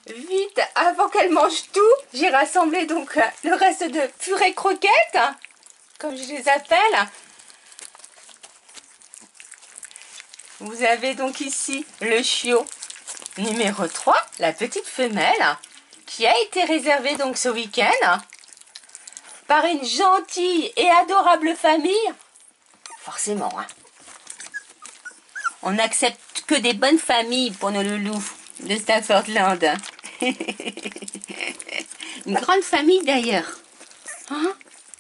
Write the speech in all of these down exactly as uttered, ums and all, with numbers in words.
vite, avant qu'elle mange tout, j'ai rassemblé donc le reste de purée croquettes, comme je les appelle. Vous avez donc ici le chiot numéro trois, la petite femelle, qui a été réservée donc ce week-end par une gentille et adorable famille. Forcément, hein. On n'accepte que des bonnes familles pour nos loulous de Staffordland. Une grande famille d'ailleurs. Hein?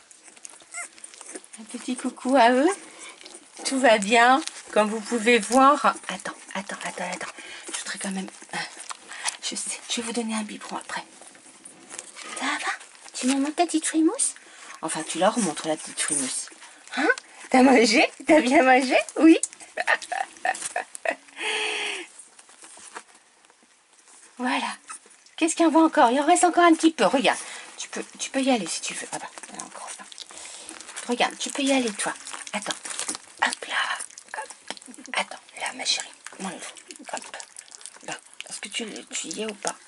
Un petit coucou à eux. Tout va bien, comme vous pouvez voir. Attends, attends, attends, attends. Je voudrais quand même... Je sais, je vais vous donner un biberon après. Ça va? Tu me montres ta petite frimousse? Enfin, tu leur montres la petite frimousse. Hein? T'as mangé? T'as bien mangé? Oui. Voilà. Qu'est-ce qu'il y en va encore? Il en reste encore un petit peu. Regarde. Tu peux, tu peux y aller si tu veux. Ah bah, il y en a encore un. Regarde, tu peux y aller, toi. Attends. Hop là. Hop. Attends, là, ma chérie. Mon loup. Hop. Là. Est-ce que tu, tu y es ou pas?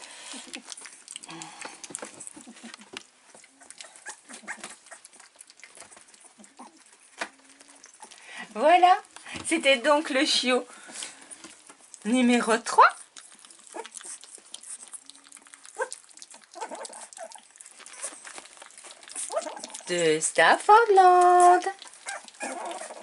Voilà. C'était donc le chiot numéro trois. De Staffordland.